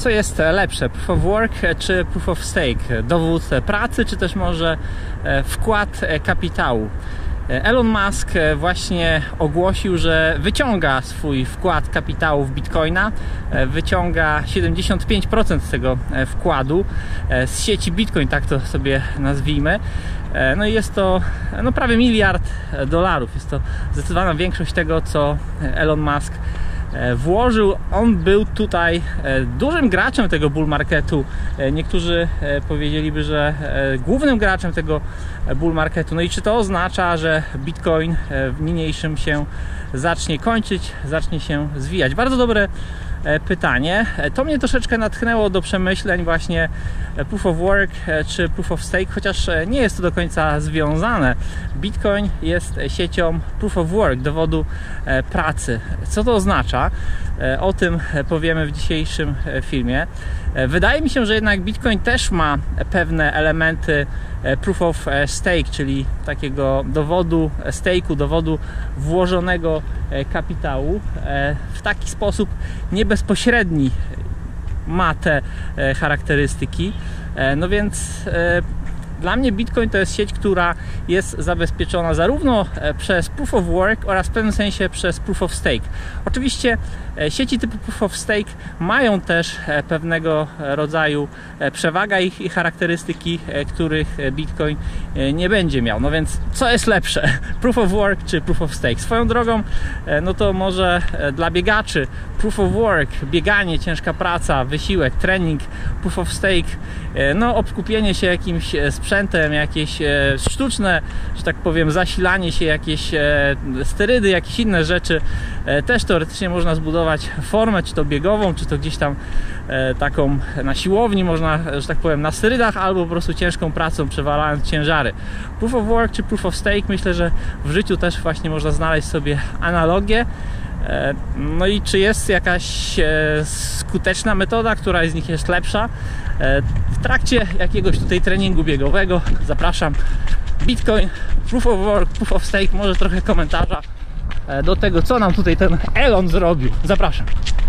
Co jest lepsze, proof of work czy proof of stake? Dowód pracy, czy też może wkład kapitału? Elon Musk właśnie ogłosił, że wyciąga swój wkład kapitału w Bitcoina, wyciąga 75% tego wkładu z sieci Bitcoin, tak to sobie nazwijmy. No i jest to prawie $1 miliard. Jest to zdecydowana większość tego, co Elon Musk włożył. On był tutaj dużym graczem tego bull marketu. Niektórzy powiedzieliby, że głównym graczem tego bull marketu. No i czy to oznacza, że Bitcoin w niniejszym się zacznie kończyć, zacznie się zwijać? Bardzo dobre pytanie. To mnie troszeczkę natchnęło do przemyśleń właśnie proof of work czy proof of stake, chociaż nie jest to do końca związane. Bitcoin jest siecią proof of work, dowodu pracy. Co to oznacza? O tym powiemy w dzisiejszym filmie. Wydaje mi się, że jednak Bitcoin też ma pewne elementy proof of stake, czyli takiego dowodu stake'u, dowodu włożonego kapitału. W taki sposób nie bezpośredni ma te charakterystyki. No więc dla mnie Bitcoin to jest sieć, która jest zabezpieczona zarówno przez proof of work oraz w pewnym sensie przez proof of stake. Oczywiście sieci typu proof of stake mają też pewnego rodzaju przewagę i charakterystyki, których Bitcoin nie będzie miał. No więc co jest lepsze? Proof of work czy proof of stake? Swoją drogą, no to może dla biegaczy proof of work, bieganie, ciężka praca, wysiłek, trening, proof of stake, no obkupienie się jakimś sprzętem, jakieś sztuczne, że tak powiem, zasilanie się, jakieś sterydy, jakieś inne rzeczy. Też teoretycznie można zbudować formę, czy to biegową, czy to gdzieś tam taką na siłowni, można, że tak powiem, na sterydach, albo po prostu ciężką pracą, przewalając ciężary. Proof of work czy proof of stake, myślę, że w życiu też właśnie można znaleźć sobie analogię. No i czy jest jakaś skuteczna metoda, która z nich jest lepsza? W trakcie jakiegoś tutaj treningu biegowego zapraszam. Bitcoin, proof of work, proof of stake, może trochę komentarza do tego, co nam tutaj ten Elon zrobił. Zapraszam.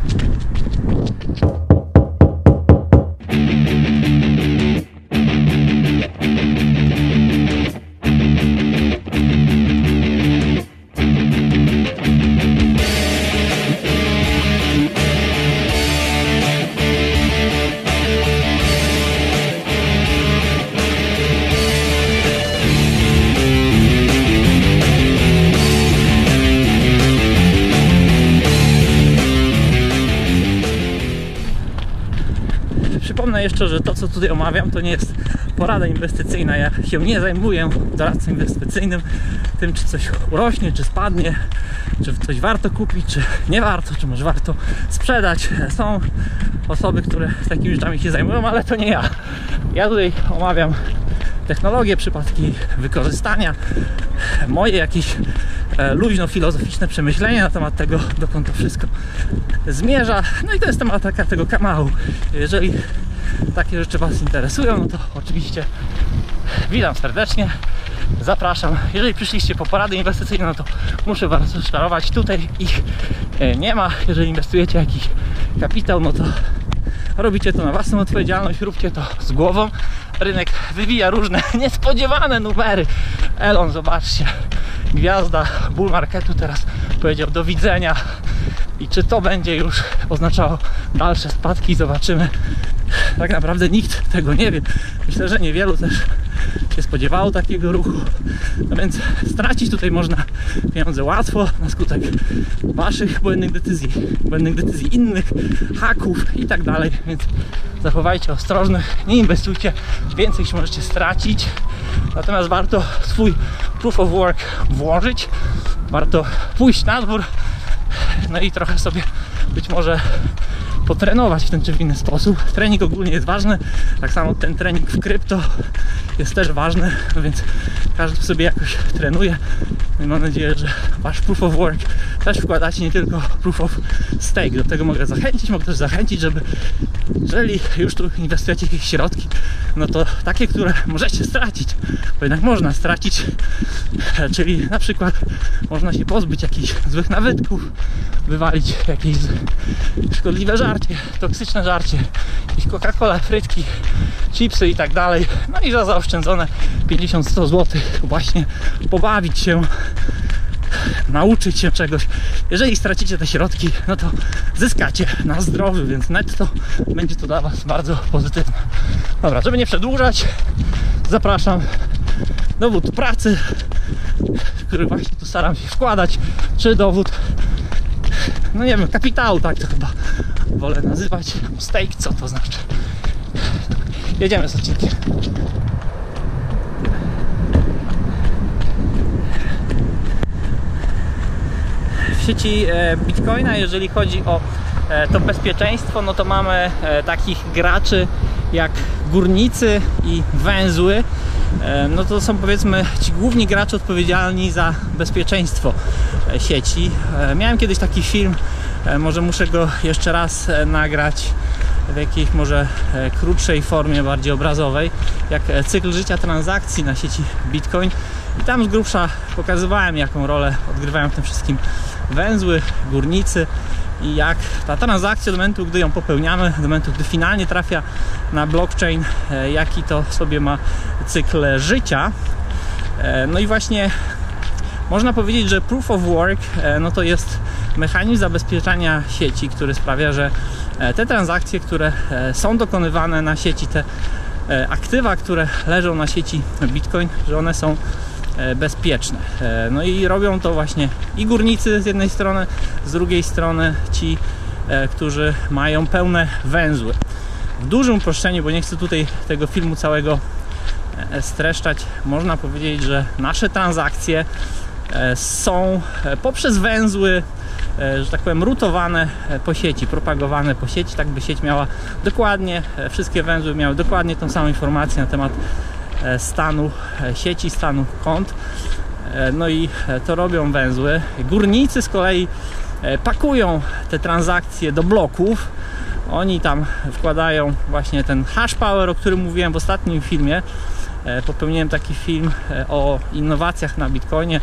Przypomnę jeszcze, że to, co tutaj omawiam, to nie jest porada inwestycyjna. Ja się nie zajmuję doradcą inwestycyjnym, tym, czy coś urośnie, czy spadnie, czy coś warto kupić, czy nie warto, czy może warto sprzedać. Są osoby, które takimi rzeczami się zajmują, ale to nie ja. Ja tutaj omawiam technologię, przypadki wykorzystania, moje jakieś luźno-filozoficzne przemyślenia na temat tego, dokąd to wszystko zmierza. No i to jest temat tego kanału. Jeżeli takie rzeczy Was interesują, no to oczywiście witam serdecznie, zapraszam. Jeżeli przyszliście po porady inwestycyjne, no to muszę Was rozczarować, tutaj ich nie ma. Jeżeli inwestujecie jakiś kapitał, no to robicie to na własną odpowiedzialność, róbcie to z głową. Rynek wywija różne niespodziewane numery. Elon, zobaczcie, gwiazda bull marketu teraz powiedział do widzenia. I czy to będzie już oznaczało dalsze spadki? Zobaczymy. Tak naprawdę nikt tego nie wie. Myślę, że niewielu też się spodziewało takiego ruchu. No więc stracić tutaj można pieniądze łatwo na skutek Waszych błędnych decyzji innych, haków i tak dalej. Więc zachowajcie ostrożność, nie inwestujcie więcej, niż możecie stracić. Natomiast warto swój proof of work włożyć. Warto pójść na dwór, no i trochę sobie być może potrenować w ten czy w inny sposób. Trening ogólnie jest ważny, tak samo ten trening w krypto jest też ważny, no więc każdy sobie jakoś trenuje. I mam nadzieję, że Wasz proof of work też wkładacie nie tylko proof of stake. Do tego mogę też zachęcić, żeby jeżeli już tu inwestujecie jakieś środki, no to takie, które możecie stracić, bo jednak można stracić, czyli na przykład można się pozbyć jakichś złych nawyków, wywalić jakieś szkodliwe żarcie, toksyczne żarcie, jakieś Coca-Cola, frytki, chipsy i tak dalej. No i za zaoszczędzone 50-100 zł właśnie pobawić się, nauczyć się czegoś. Jeżeli stracicie te środki, no to zyskacie na zdrowiu, więc netto będzie to dla Was bardzo pozytywne. Dobra, żeby nie przedłużać, zapraszam. Dowód pracy, który właśnie tu staram się wkładać, czy dowód, no nie wiem, kapitału, tak to chyba wolę nazywać. Stake, co to znaczy? Jedziemy z odcinkiem. W sieci Bitcoina, jeżeli chodzi o to bezpieczeństwo, no to mamy takich graczy jak górnicy i węzły. No to są, powiedzmy, ci główni gracze odpowiedzialni za bezpieczeństwo sieci. Miałem kiedyś taki film, może muszę go jeszcze raz nagrać w jakiejś może krótszej formie, bardziej obrazowej, jak cykl życia transakcji na sieci Bitcoin. I tam z grubsza pokazywałem, jaką rolę odgrywają w tym wszystkim węzły, górnicy i jak ta transakcja do momentu, gdy ją popełniamy, do momentu, gdy finalnie trafia na blockchain, jaki to sobie ma cykl życia. No i właśnie można powiedzieć, że Proof of Work no to jest mechanizm zabezpieczania sieci, który sprawia, że te transakcje, które są dokonywane na sieci, te aktywa, które leżą na sieci Bitcoin, że one są bezpieczne. No i robią to właśnie i górnicy z jednej strony, z drugiej strony ci, którzy mają pełne węzły. W dużym uproszczeniu, bo nie chcę tutaj tego filmu całego streszczać, można powiedzieć, że nasze transakcje są poprzez węzły, że tak powiem, rutowane po sieci, propagowane po sieci, tak by sieć miała dokładnie, wszystkie węzły miały dokładnie tą samą informację na temat stanu sieci, stanu kont. No i to robią węzły. Górnicy z kolei pakują te transakcje do bloków. Oni tam wkładają właśnie ten hash power, o którym mówiłem w ostatnim filmie. Popełniłem taki film o innowacjach na Bitcoinie.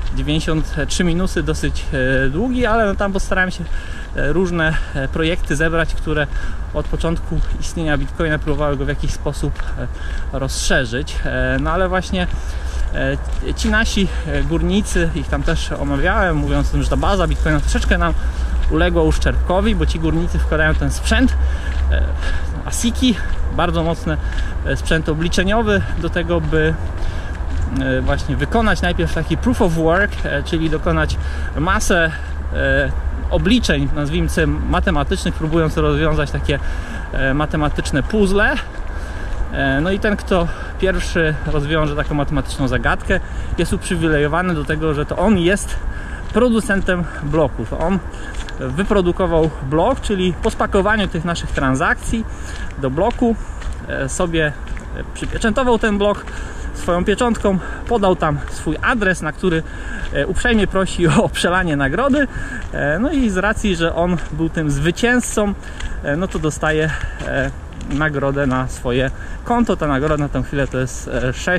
93 minusy, dosyć długi, ale no tam postarałem się różne projekty zebrać, które od początku istnienia Bitcoina próbowały go w jakiś sposób rozszerzyć. No ale właśnie ci nasi górnicy, ich tam też omawiałem, mówiąc o tym, że ta baza Bitcoina troszeczkę nam uległa uszczerbkowi, bo ci górnicy wkładają ten sprzęt, ASIC-i, bardzo mocny sprzęt obliczeniowy do tego, by właśnie wykonać najpierw taki proof of work, czyli dokonać masę obliczeń, nazwijmy sobie matematycznych, próbując rozwiązać takie matematyczne puzzle. No i ten, kto pierwszy rozwiąże taką matematyczną zagadkę, jest uprzywilejowany do tego, że to on jest producentem bloków. On wyprodukował blok, czyli po spakowaniu tych naszych transakcji do bloku sobie przypieczętował ten blok swoją pieczątką, podał tam swój adres, na który uprzejmie prosi o przelanie nagrody. No i z racji, że on był tym zwycięzcą, no to dostaje nagrodę na swoje konto. Ta nagroda na tę chwilę to jest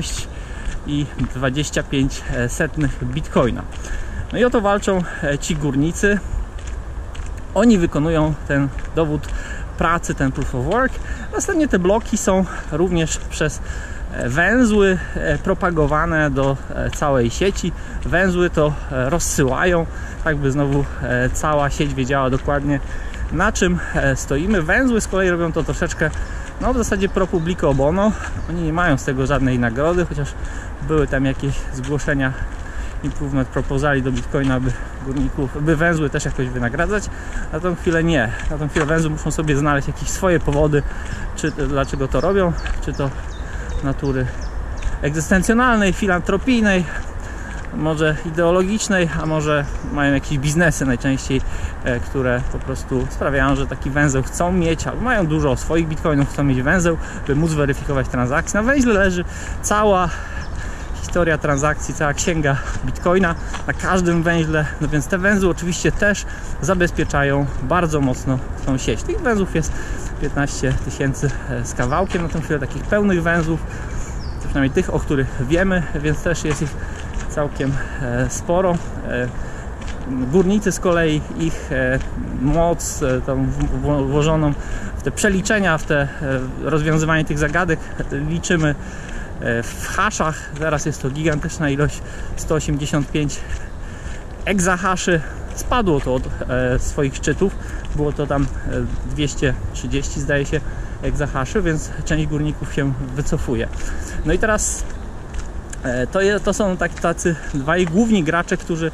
6,25 bitcoina. No i o to walczą ci górnicy. Oni wykonują ten dowód pracy, ten proof of work. Następnie te bloki są również przez węzły propagowane do całej sieci. Węzły to rozsyłają, tak by znowu cała sieć wiedziała dokładnie, na czym stoimy. Węzły z kolei robią to troszeczkę, no w zasadzie pro publico bono. Oni nie mają z tego żadnej nagrody, chociaż były tam jakieś zgłoszenia improvement proposali do Bitcoina, aby górników, by węzły też jakoś wynagradzać. Na tą chwilę nie. Na tą chwilę węzły muszą sobie znaleźć jakieś swoje powody, czy dlaczego to robią, czy to natury egzystencjonalnej, filantropijnej, może ideologicznej, a może mają jakieś biznesy najczęściej, które po prostu sprawiają, że taki węzeł chcą mieć, albo mają dużo swoich bitcoinów, chcą mieć węzeł, by móc weryfikować transakcje. Na węźle leży cała historia transakcji, cała księga Bitcoina na każdym węźle, no więc te węzły oczywiście też zabezpieczają bardzo mocno tą sieć. Tych węzłów jest 15 tysięcy z kawałkiem na tę chwilę, takich pełnych węzłów, przynajmniej tych, o których wiemy, więc też jest ich całkiem sporo. Górnicy z kolei ich moc tą włożoną w te przeliczenia, w te rozwiązywanie tych zagadek liczymy w haszach. Teraz jest to gigantyczna ilość, 185 exahaszy. Spadło to od swoich szczytów, było to tam 230 zdaje się exahaszy, więc część górników się wycofuje. No i teraz to są tacy dwaj główni gracze, którzy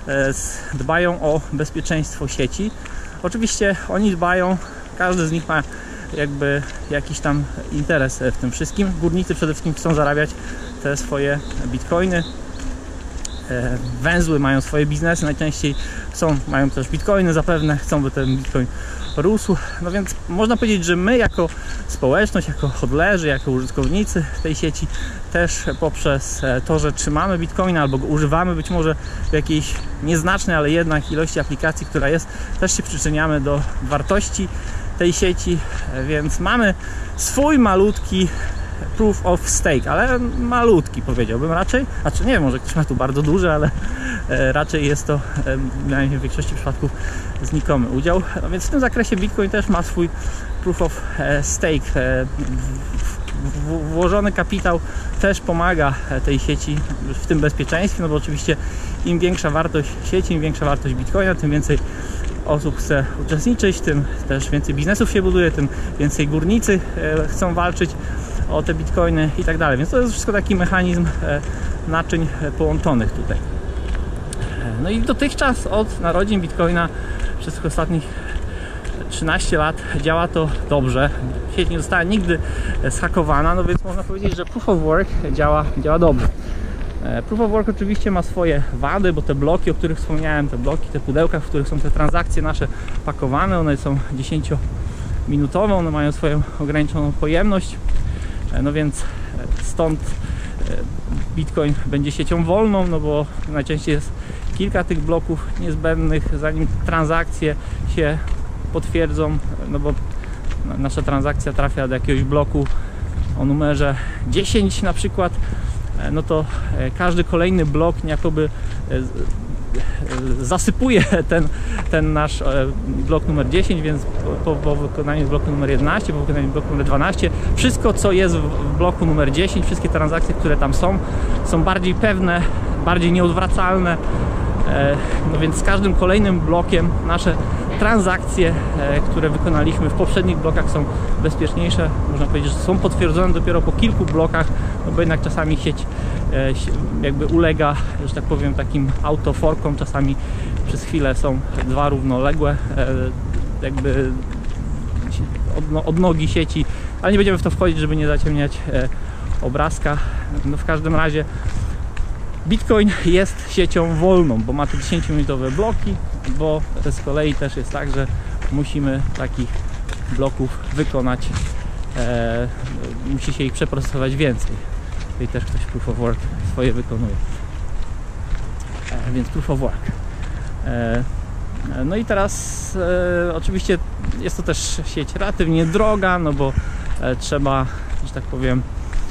dbają o bezpieczeństwo sieci. Oczywiście oni dbają, każdy z nich ma jakby jakiś tam interes w tym wszystkim. Górnicy przede wszystkim chcą zarabiać te swoje bitcoiny. Węzły mają swoje biznesy, najczęściej mają też bitcoiny zapewne, chcą, by ten bitcoin rósł. No więc można powiedzieć, że my jako społeczność, jako hodlerzy, jako użytkownicy tej sieci też poprzez to, że trzymamy bitcoina albo go używamy być może w jakiejś nieznacznej, ale jednak ilości aplikacji, która jest, też się przyczyniamy do wartości tej sieci, więc mamy swój malutki proof of stake, ale malutki powiedziałbym raczej, znaczy nie wiem, może ktoś ma tu bardzo duży, ale raczej jest to w większości przypadków znikomy udział. No więc w tym zakresie Bitcoin też ma swój proof of stake. Włożony kapitał też pomaga tej sieci w tym bezpieczeństwie, no bo oczywiście im większa wartość sieci, im większa wartość Bitcoina, tym więcej osób chce uczestniczyć, tym też więcej biznesów się buduje, tym więcej górnicy chcą walczyć o te bitcoiny i tak dalej, więc to jest wszystko taki mechanizm naczyń połączonych tutaj. No i dotychczas od narodzin bitcoina przez tych ostatnich 13 lat działa to dobrze. Sieć nie została nigdy zhakowana, no więc można powiedzieć, że Proof of Work działa dobrze. Proof of Work oczywiście ma swoje wady, bo te bloki, o których wspomniałem, te bloki, te pudełka, w których są te transakcje nasze pakowane, one są 10-minutowe, one mają swoją ograniczoną pojemność, no więc stąd Bitcoin będzie siecią wolną, no bo najczęściej jest kilka tych bloków niezbędnych, zanim transakcje się potwierdzą, no bo nasza transakcja trafia do jakiegoś bloku o numerze 10 na przykład, no to każdy kolejny blok jakoby zasypuje ten nasz blok numer 10, więc po wykonaniu bloku numer 11, po wykonaniu bloku numer 12, wszystko co jest w bloku numer 10, wszystkie transakcje, które tam są bardziej pewne, bardziej nieodwracalne, no więc z każdym kolejnym blokiem nasze transakcje, które wykonaliśmy w poprzednich blokach, są bezpieczniejsze. Można powiedzieć, że są potwierdzone dopiero po kilku blokach, no bo jednak czasami sieć jakby ulega, że tak powiem, takim autoforkom. Czasami przez chwilę są dwa równoległe jakby odnogi sieci, ale nie będziemy w to wchodzić, żeby nie zaciemniać obrazka. No w każdym razie Bitcoin jest siecią wolną, bo ma te 10-minutowe bloki, bo z kolei też jest tak, że musimy takich bloków wykonać, musi się ich przeprocesować więcej. Tutaj też ktoś Proof of Work swoje wykonuje. Więc Proof of Work. No i teraz oczywiście jest to też sieć relatywnie droga, no bo trzeba, że tak powiem,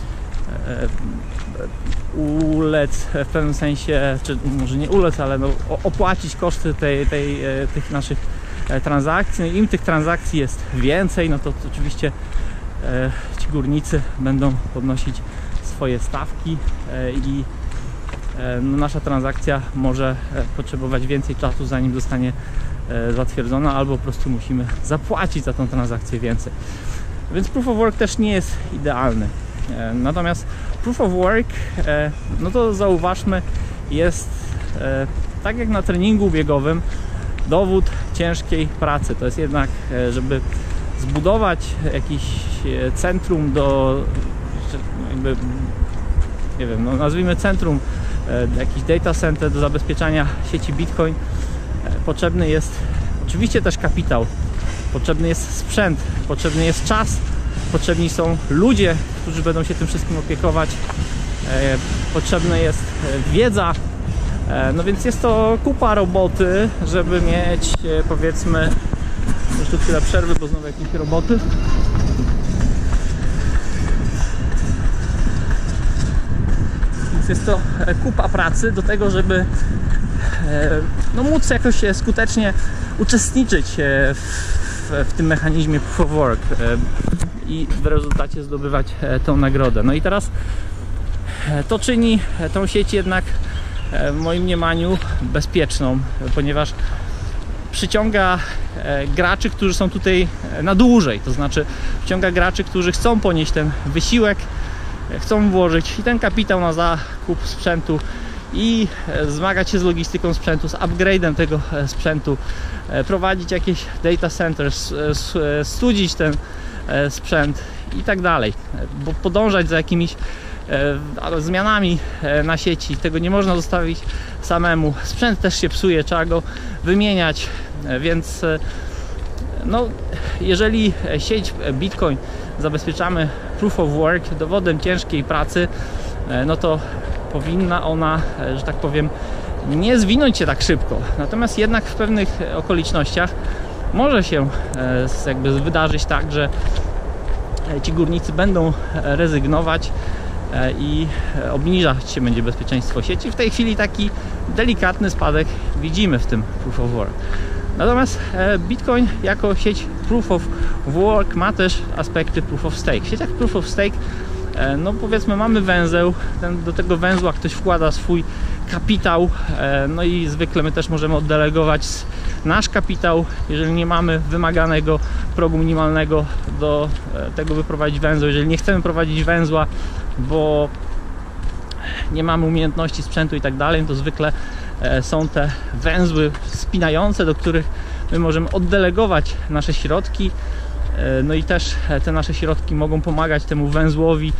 ulec w pewnym sensie, czy może nie ulec, ale no, opłacić koszty tych naszych transakcji. No, im tych transakcji jest więcej, no to oczywiście ci górnicy będą podnosić swoje stawki i no, nasza transakcja może potrzebować więcej czasu, zanim zostanie zatwierdzona, albo po prostu musimy zapłacić za tą transakcję więcej. Więc Proof of Work też nie jest idealny. Natomiast Proof of Work, no to zauważmy, jest tak jak na treningu biegowym dowód ciężkiej pracy. To jest jednak, żeby zbudować jakieś centrum do jakby, nie wiem, no nazwijmy centrum, jakiś data center do zabezpieczania sieci Bitcoin, potrzebny jest oczywiście też kapitał, potrzebny jest sprzęt, potrzebny jest czas, potrzebni są ludzie, którzy będą się tym wszystkim opiekować. potrzebna jest wiedza. No więc jest to kupa roboty, żeby mieć, powiedzmy, już tu chwilę przerwy, bo znowu jakieś roboty. Więc jest to kupa pracy do tego, żeby no, móc jakoś skutecznie uczestniczyć w tym mechanizmie Proof of Work i w rezultacie zdobywać tą nagrodę. No i teraz to czyni tą sieć jednak w moim mniemaniu bezpieczną, ponieważ przyciąga graczy, którzy są tutaj na dłużej, to znaczy przyciąga graczy, którzy chcą ponieść ten wysiłek, chcą włożyć i ten kapitał na zakup sprzętu i zmagać się z logistyką sprzętu, z upgrade'em tego sprzętu, prowadzić jakieś data centers, studzić ten sprzęt i tak dalej, bo podążać za jakimiś zmianami na sieci. Tego nie można zostawić samemu. Sprzęt też się psuje, trzeba go wymieniać, więc no, jeżeli sieć Bitcoin zabezpieczamy Proof of Work, dowodem ciężkiej pracy, no to powinna ona, że tak powiem, nie zwinąć się tak szybko. Natomiast jednak w pewnych okolicznościach może się jakby wydarzyć tak, że ci górnicy będą rezygnować i obniżać się będzie bezpieczeństwo sieci. W tej chwili taki delikatny spadek widzimy w tym Proof of Work. Natomiast Bitcoin jako sieć Proof of Work ma też aspekty Proof of Stake. W sieciach Proof of Stake, no powiedzmy, mamy węzeł, do tego węzła ktoś wkłada swój kapitał, no i zwykle my też możemy oddelegować nasz kapitał, jeżeli nie mamy wymaganego progu minimalnego do tego, by prowadzić węzeł. Jeżeli nie chcemy prowadzić węzła, bo nie mamy umiejętności sprzętu i tak dalej, to zwykle są te węzły spinające, do których my możemy oddelegować nasze środki, no i też te nasze środki mogą pomagać temu węzłowi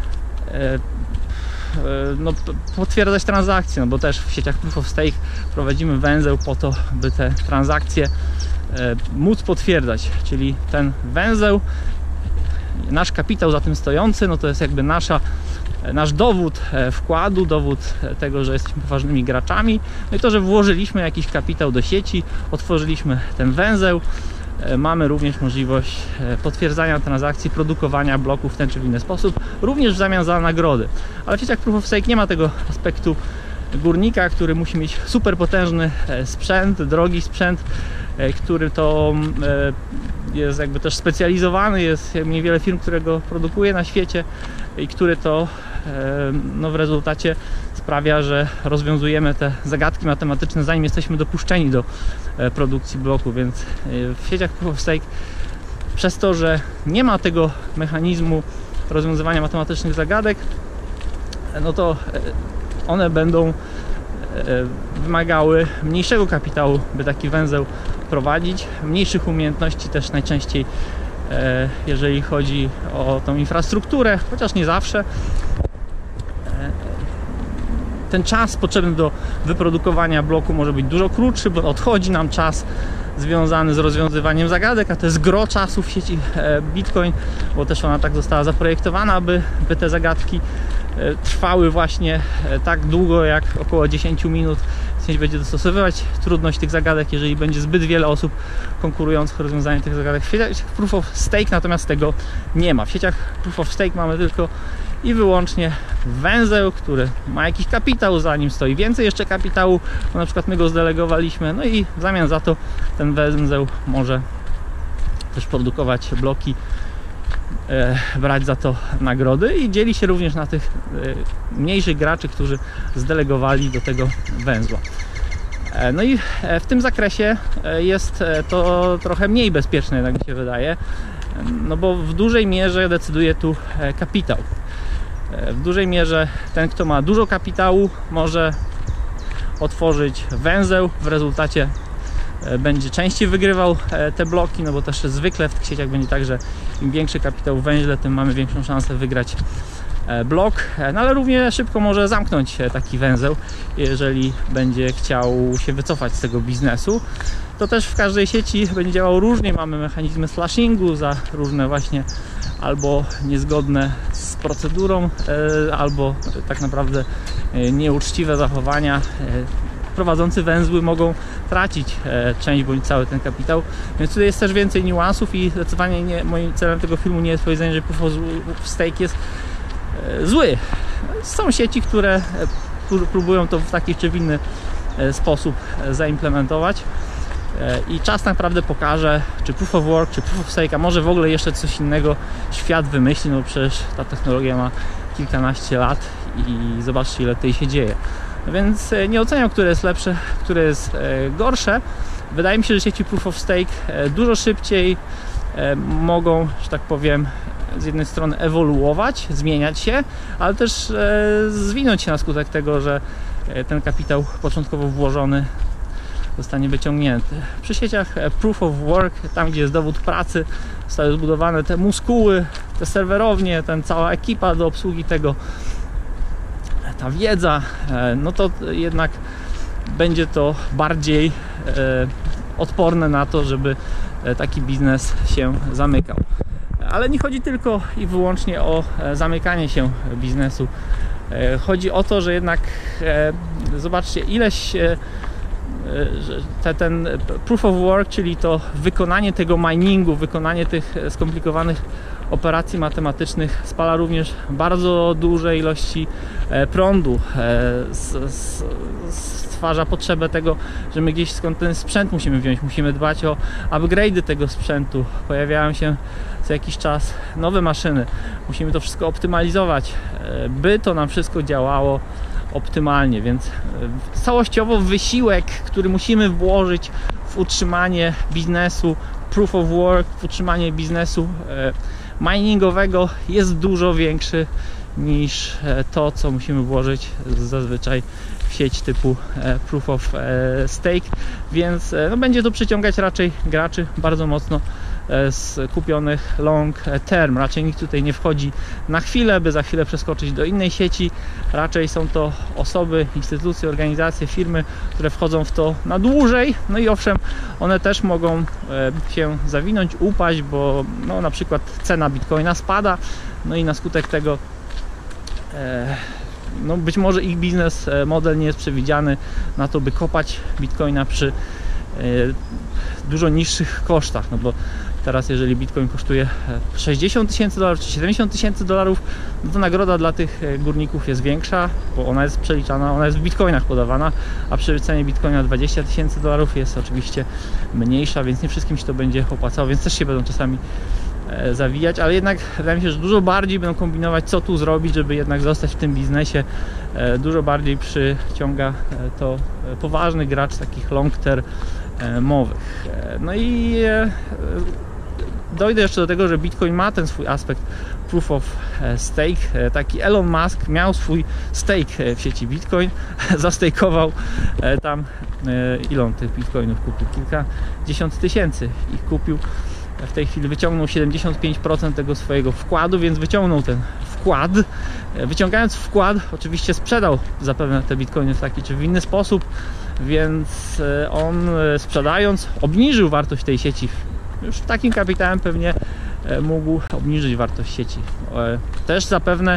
no, potwierdzać transakcje, no bo też w sieciach Proof of Stake prowadzimy węzeł po to, by te transakcje móc potwierdzać, czyli ten węzeł, nasz kapitał za tym stojący, no to jest jakby nasz dowód wkładu, dowód tego, że jesteśmy poważnymi graczami, no i to, że włożyliśmy jakiś kapitał do sieci, otworzyliśmy ten węzeł. Mamy również możliwość potwierdzania transakcji, produkowania bloków w ten czy w inny sposób, również w zamian za nagrody. Ale w sieciach Proof of Stake nie ma tego aspektu górnika, który musi mieć super potężny sprzęt, drogi sprzęt, który to jest jakby też specjalizowany, jest niewiele firm, które go produkuje na świecie i który to no, w rezultacie sprawia, że rozwiązujemy te zagadki matematyczne, zanim jesteśmy dopuszczeni do produkcji bloku. Więc w sieciach Proof of Stake, przez to, że nie ma tego mechanizmu rozwiązywania matematycznych zagadek, no to one będą wymagały mniejszego kapitału, by taki węzeł prowadzić, mniejszych umiejętności też najczęściej, jeżeli chodzi o tą infrastrukturę, chociaż nie zawsze. Ten czas potrzebny do wyprodukowania bloku może być dużo krótszy, bo odchodzi nam czas związany z rozwiązywaniem zagadek, a to jest gro czasu w sieci Bitcoin, bo też ona tak została zaprojektowana, aby te zagadki trwały właśnie tak długo jak około 10 minut. Sieć będzie dostosowywać trudność tych zagadek, jeżeli będzie zbyt wiele osób konkurujących o rozwiązanie tych zagadek. W sieciach Proof of Stake natomiast tego nie ma. W sieciach Proof of Stake mamy tylko i wyłącznie węzeł, który ma jakiś kapitał, za nim stoi więcej jeszcze kapitału, bo na przykład my go zdelegowaliśmy, no i w zamian za to ten węzeł może też produkować bloki, brać za to nagrody i dzieli się również na tych mniejszych graczy, którzy zdelegowali do tego węzła. No i w tym zakresie jest to trochę mniej bezpieczne, jak mi się wydaje, no bo w dużej mierze decyduje tu kapitał. W dużej mierze ten, kto ma dużo kapitału, może otworzyć węzeł, w rezultacie będzie częściej wygrywał te bloki, no bo też zwykle w tych sieciach będzie tak, że im większy kapitał w węźle, tym mamy większą szansę wygrać blok, no ale równie szybko może zamknąć taki węzeł, jeżeli będzie chciał się wycofać z tego biznesu. To też w każdej sieci będzie działało różnie, mamy mechanizmy slashingu za różne właśnie albo niezgodne z procedurą, albo tak naprawdę nieuczciwe zachowania. Prowadzący węzły mogą tracić część bądź cały ten kapitał, więc tutaj jest też więcej niuansów i zdecydowanie moim celem tego filmu nie jest powiedzenie, że Proof of Stake jest zły. Są sieci, które próbują to w taki czy w inny sposób zaimplementować i czas naprawdę pokaże, czy Proof of Work, czy Proof of Stake, a może w ogóle jeszcze coś innego świat wymyśli, no przecież ta technologia ma kilkanaście lat i zobaczcie, ile tutaj się dzieje. Więc nie oceniam, które jest lepsze, które jest gorsze. Wydaje mi się, że sieci Proof of Stake dużo szybciej mogą, że tak powiem, z jednej strony ewoluować, zmieniać się, ale też zwinąć się na skutek tego, że ten kapitał początkowo włożony zostanie wyciągnięty. Przy sieciach Proof of Work, tam gdzie jest dowód pracy, zostały zbudowane te muskuły, te serwerownie, cała ekipa do obsługi tego, ta wiedza, no to jednak będzie to bardziej odporne na to, żeby taki biznes się zamykał. Ale nie chodzi tylko i wyłącznie o zamykanie się biznesu. Chodzi o to, że jednak zobaczcie, ileś ten Proof of Work, czyli to wykonanie tego miningu, wykonanie tych skomplikowanych operacji matematycznych spala również bardzo duże ilości prądu, stwarza potrzebę tego, że my gdzieś skąd ten sprzęt musimy wziąć, musimy dbać o upgrade'y tego sprzętu, pojawiają się co jakiś czas nowe maszyny, musimy to wszystko optymalizować, by to nam wszystko działało optymalnie, więc całościowo wysiłek, który musimy włożyć w utrzymanie biznesu Proof of Work, w utrzymanie biznesu miningowego jest dużo większy niż to, co musimy włożyć zazwyczaj w sieć typu Proof of Stake, więc no, będzie to przyciągać raczej graczy bardzo mocno skupionych long term. Raczej nikt tutaj nie wchodzi na chwilę, by za chwilę przeskoczyć do innej sieci. Raczej są to osoby, instytucje, organizacje, firmy, które wchodzą w to na dłużej. No i owszem, one też mogą się zawinąć, upaść, bo no, na przykład cena bitcoina spada, no i na skutek tego no być może ich biznes model nie jest przewidziany na to, by kopać bitcoina przy dużo niższych kosztach, no bo teraz jeżeli bitcoin kosztuje 60 tysięcy dolarów czy 70 tysięcy dolarów, no to nagroda dla tych górników jest większa, bo ona jest przeliczana, ona jest w bitcoinach podawana, a przy cenie bitcoina 20 tysięcy dolarów jest oczywiście mniejsza, więc nie wszystkim się to będzie opłacało, więc też się będą czasami zawijać, ale jednak wydaje mi się, że dużo bardziej będą kombinować, co tu zrobić, żeby jednak zostać w tym biznesie. Dużo bardziej przyciąga to poważnych graczy, takich long termowych. No i dojdę jeszcze do tego, że Bitcoin ma ten swój aspekt Proof of Stake. Taki Elon Musk miał swój stake w sieci Bitcoin, zastejkował tam, ile on tych bitcoinów kupił? Kilkadziesiąt tysięcy ich kupił. W tej chwili wyciągnął 75% tego swojego wkładu, więc wyciągnął ten wkład. Wyciągając wkład, oczywiście sprzedał zapewne te bitcoiny w taki czy w inny sposób, więc on sprzedając obniżył wartość tej sieci. Już takim kapitałem pewnie mógł obniżyć wartość sieci. Też zapewne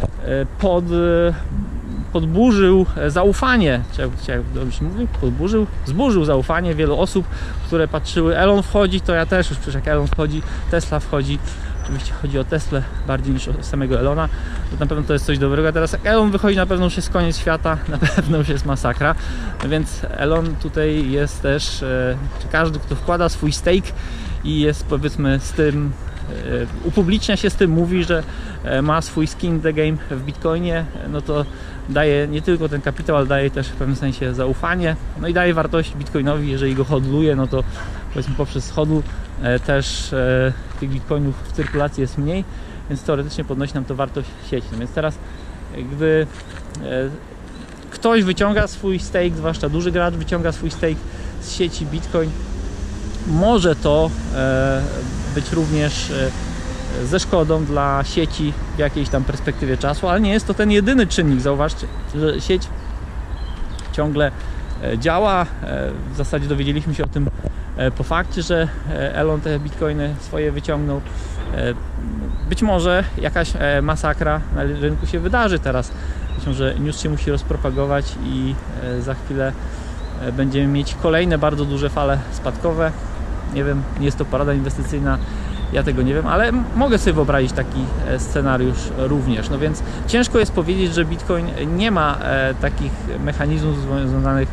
podburzył zaufanie, czy jak dobrze mówię, zburzył zaufanie wielu osób, które patrzyły, Elon wchodzi, to ja też już, przecież jak Elon wchodzi, Tesla wchodzi. Oczywiście chodzi o Teslę bardziej niż o samego Elona, to na pewno to jest coś dobrego, a teraz jak Elon wychodzi, na pewno już jest koniec świata, na pewno już jest masakra, więc Elon tutaj jest też, każdy, kto wkłada swój stake i jest, powiedzmy, z tym, upublicznia się z tym, mówi, że ma swój skin in the game w Bitcoinie, no to daje nie tylko ten kapitał, ale daje też w pewnym sensie zaufanie, no i daje wartość Bitcoinowi, jeżeli go hodluje, no to powiedzmy poprzez hodl też tych bitcoinów w cyrkulacji jest mniej, więc teoretycznie podnosi nam to wartość sieci. No więc teraz gdy ktoś wyciąga swój stake, zwłaszcza duży gracz wyciąga swój stake z sieci Bitcoin, może to być również ze szkodą dla sieci w jakiejś tam perspektywie czasu, ale nie jest to ten jedyny czynnik. Zauważcie, że sieć ciągle działa. W zasadzie dowiedzieliśmy się o tym po fakcie, że Elon te bitcoiny swoje wyciągnął. Być może jakaś masakra na rynku się wydarzy teraz. Myślę, że news się musi rozpropagować i za chwilę będziemy mieć kolejne bardzo duże fale spadkowe. Nie wiem, nie jest to porada inwestycyjna, ja tego nie wiem, ale mogę sobie wyobrazić taki scenariusz również. No więc ciężko jest powiedzieć, że Bitcoin nie ma takich mechanizmów związanych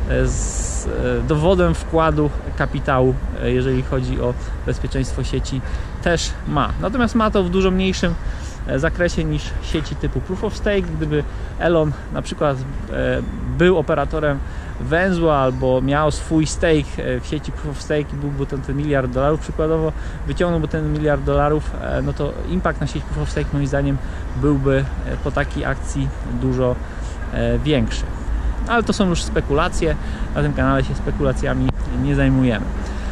z dowodem wkładu kapitału, jeżeli chodzi o bezpieczeństwo sieci, też ma. Natomiast ma to w dużo mniejszym zakresie niż sieci typu Proof of Stake. Gdyby Elon na przykład był operatorem węzła albo miał swój stake w sieci Proof of Stake i byłby ten $1 miliard przykładowo, wyciągnąłby ten $1 miliard, no to impact na sieć Proof of Stake moim zdaniem byłby po takiej akcji dużo większy. Ale to są już spekulacje, na tym kanale się spekulacjami nie zajmujemy.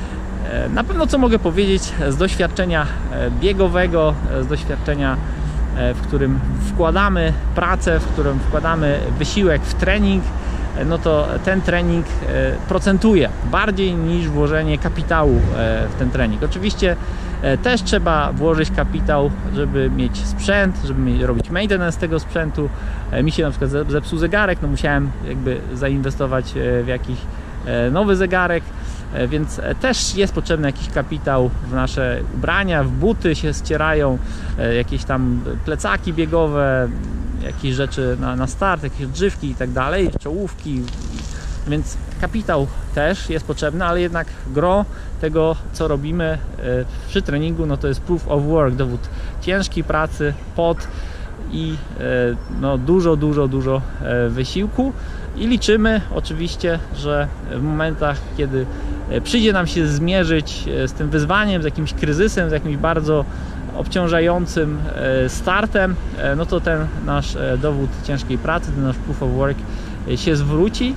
Na pewno co mogę powiedzieć z doświadczenia biegowego, z doświadczenia, w którym wkładamy pracę, w którym wkładamy wysiłek w trening, no to ten trening procentuje bardziej niż włożenie kapitału w ten trening. Oczywiście też trzeba włożyć kapitał, żeby mieć sprzęt, żeby robić maintenance tego sprzętu. Mi się na przykład zepsuł zegarek, no musiałem jakby zainwestować w jakiś nowy zegarek, więc też jest potrzebny jakiś kapitał w nasze ubrania, w buty się ścierają, jakieś tam plecaki biegowe, jakieś rzeczy na start, jakieś odżywki i tak dalej, czołówki, więc kapitał też jest potrzebny, ale jednak gro tego, co robimy przy treningu, no to jest proof of work, dowód ciężkiej pracy, pot i no dużo wysiłku i liczymy oczywiście, że w momentach, kiedy przyjdzie nam się zmierzyć z tym wyzwaniem, z jakimś kryzysem, z jakimś bardzo obciążającym startem, no to ten nasz dowód ciężkiej pracy, ten nasz proof of work się zwróci.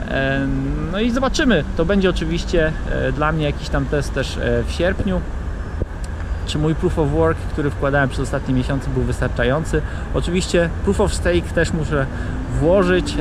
No i zobaczymy. To będzie oczywiście dla mnie jakiś tam test też w sierpniu. Czy mój proof of work, który wkładałem przez ostatnie miesiące, był wystarczający? Oczywiście proof of stake też muszę włożyć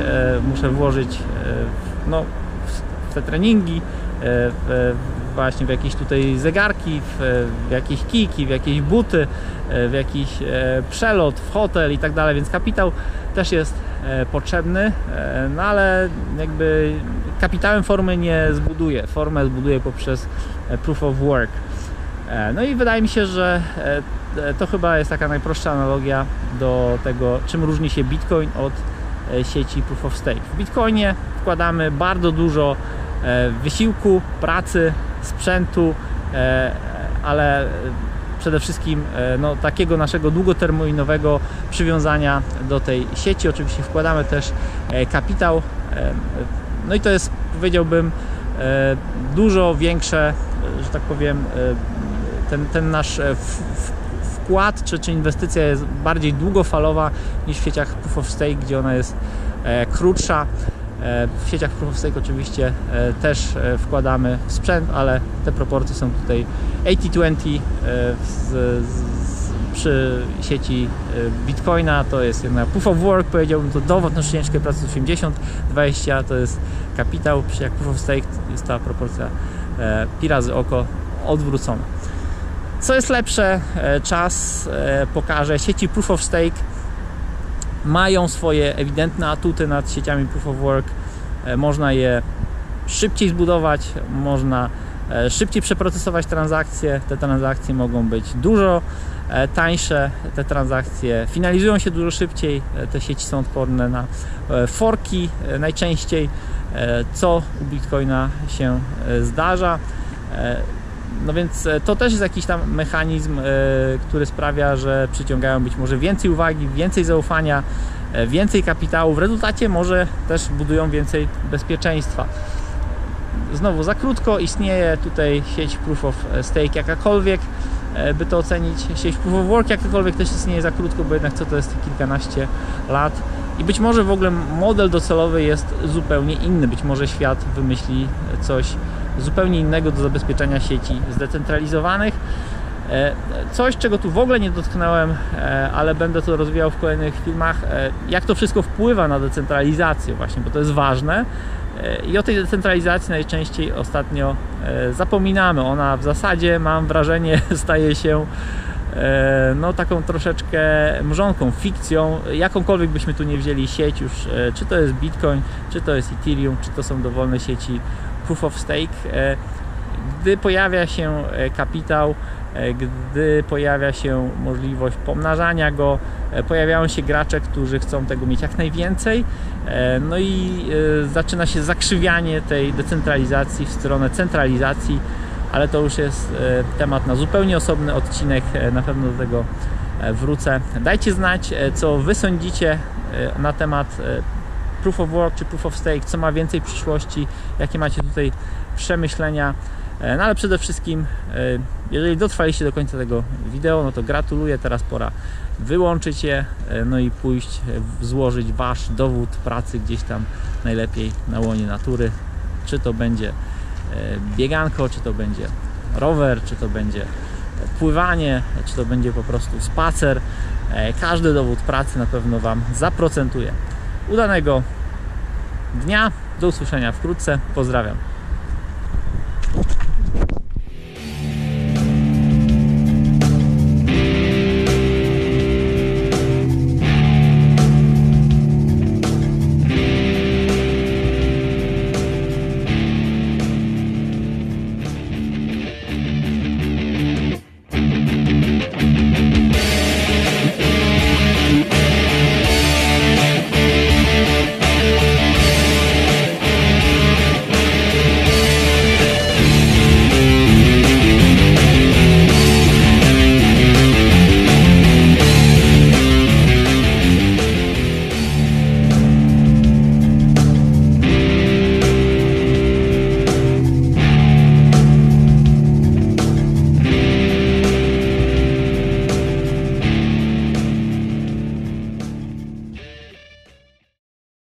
no, w te treningi, właśnie w jakieś tutaj zegarki, w jakieś kijki, w jakieś buty, w jakiś przelot, w hotel i tak dalej, więc kapitał też jest potrzebny, no ale jakby kapitałem formy nie zbuduję, formę zbuduję poprzez proof of work. No i wydaje mi się, że to chyba jest taka najprostsza analogia do tego, czym różni się Bitcoin od sieci Proof of Stake. W Bitcoinie wkładamy bardzo dużo wysiłku, pracy, sprzętu, ale przede wszystkim no, takiego naszego długoterminowego przywiązania do tej sieci. Oczywiście wkładamy też kapitał, no i to jest, powiedziałbym, dużo większe, że tak powiem, ten nasz wkład czy inwestycja jest bardziej długofalowa niż w sieciach Proof of Stake, gdzie ona jest krótsza. W sieciach Proof of Stake oczywiście też wkładamy w sprzęt, ale te proporcje są tutaj 80-20 przy sieci Bitcoina to jest jednak proof of work, powiedziałbym, to dowód na ciężkiej pracy 80-20 to jest kapitał, przy jak proof of stake jest ta proporcja pi razy oko odwrócona. Co jest lepsze, czas pokaże. Sieci proof of stake mają swoje ewidentne atuty nad sieciami proof of work. Można je szybciej zbudować, można szybciej przeprocesować transakcje. Te transakcje mogą być dużo tańsze, te transakcje finalizują się dużo szybciej, te sieci są odporne na forki najczęściej, co u Bitcoina się zdarza. No więc to też jest jakiś tam mechanizm, który sprawia, że przyciągają być może więcej uwagi, więcej zaufania, więcej kapitału. W rezultacie może też budują więcej bezpieczeństwa. Znowu za krótko istnieje tutaj sieć Proof of Stake jakakolwiek, by to ocenić. Sieć Proof of Work jakakolwiek też istnieje za krótko, bo jednak co to jest kilkanaście lat. I być może w ogóle model docelowy jest zupełnie inny. Być może świat wymyśli coś zupełnie innego do zabezpieczenia sieci zdecentralizowanych. Coś, czego tu w ogóle nie dotknąłem, ale będę to rozwijał w kolejnych filmach, jak to wszystko wpływa na decentralizację właśnie, bo to jest ważne. I o tej decentralizacji najczęściej ostatnio zapominamy. Ona w zasadzie, mam wrażenie, staje się no taką troszeczkę mrzonką, fikcją, jakąkolwiek byśmy tu nie wzięli sieć już, czy to jest Bitcoin, czy to jest Ethereum, czy to są dowolne sieci Proof of Stake. Gdy pojawia się kapitał, gdy pojawia się możliwość pomnażania go, pojawiają się gracze, którzy chcą tego mieć jak najwięcej, no i zaczyna się zakrzywianie tej decentralizacji w stronę centralizacji, ale to już jest temat na zupełnie osobny odcinek, na pewno do tego wrócę. Dajcie znać, co Wy sądzicie na temat Proof of Work czy Proof of Stake, co ma więcej przyszłości, jakie macie tutaj przemyślenia. No ale przede wszystkim, jeżeli dotrwaliście do końca tego wideo, no to gratuluję, teraz pora wyłączyć je, no i pójść, złożyć Wasz dowód pracy gdzieś tam, najlepiej na łonie natury, czy to będzie bieganko, czy to będzie rower, czy to będzie pływanie, czy to będzie po prostu spacer. Każdy dowód pracy na pewno Wam zaprocentuje. Udanego dnia, do usłyszenia wkrótce, pozdrawiam.